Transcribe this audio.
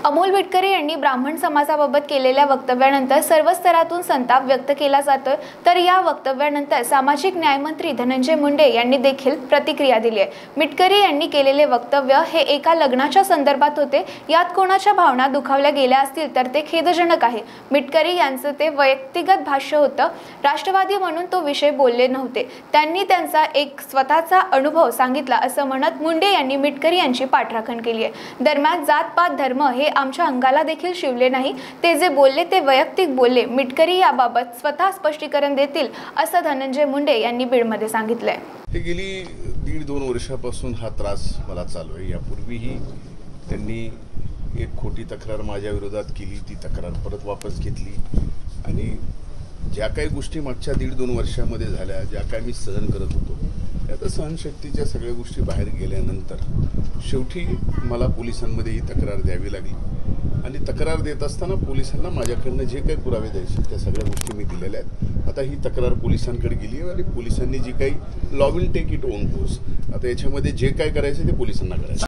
अमोल विटकरी यांनी ब्राह्मण समाजाबाबत केलेल्या वक्तव्यानंतर सर्व स्तरातून संताप व्यक्त केला जातोय। तर या वक्तव्यानंतर सामाजिक न्याय मंत्री धनंजय मुंडे यांनी देखील प्रतिक्रिया दिली आहे। विटकरी यांनी केलेले वक्तव्य हे एका लग्नाच्या संदर्भात होते। यात कोणाच्या भावना दुखावल्या गेल्या असतील तर ते खेदजनक आहे। विटकरी यांचं ते वैयक्तिक भाष्य होतं। राष्ट्रवादी म्हणून तो विषय बोलले नव्हते। त्यांनी त्यांचा एक स्वतःचा अनुभव सांगितला असं म्हणत मुंडे यांनी विटकरी यांची पाठराखण केली आहे। दरम्यान जात पात धर्म हे आमच्या अंगाला देखील शिवले नाही। ते जे बोलले ते वैयक्तिक बोलले। विटकरी याबाबत स्वतः स्पष्टीकरण देतील असं धनंजय मुंडे यांनी बीडमध्ये सांगितलंय। हे गेली 1.5-2 वर्षापासून हा त्रास मला चालू आहे। यापूर्वीही त्यांनी एक खोटी तक्रार माझ्या विरोधात केली, ती तक्रार परत वापस घेतली आणि ज्या काही गोष्टी मागच्या 1.5-2 वर्षामध्ये झाल्या, ज्या काही मी सहन करत होतो, आता सहनशक्तीच्या सगळ्या गोष्टी बाहेर गेल्यानंतर शेवटी मला पोलिसांमध्ये ही तक्रार द्यावी लागली आणि तक्रार देत असताना पोलिसांना माझ्याकडनं जे काही पुरावे द्यायचे त्या सगळ्या गोष्टी मी दिलेल्या आहेत। आता ही तक्रार पोलिसांकडे गेली आहे आणि पोलिसांनी जी काही law will take it own course, आता याच्यामध्ये जे काय करायचं ते पोलिसांना करायचं।